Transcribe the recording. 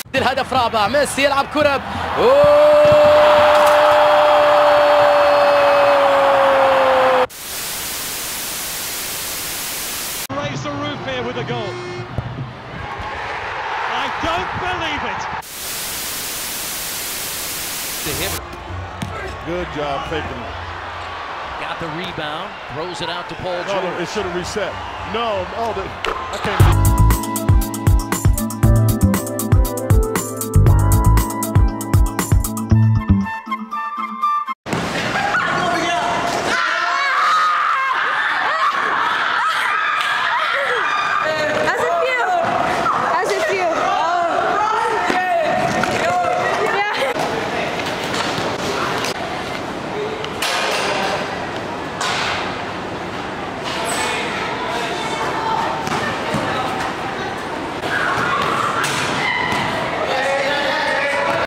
الهدف رابع. ميسي يلعب كرة. Raise the roof here with a goal. I don't believe it. To him. Good job faking it. Got the rebound, throws it out to Paul George. No, it should have reset. No, I can't.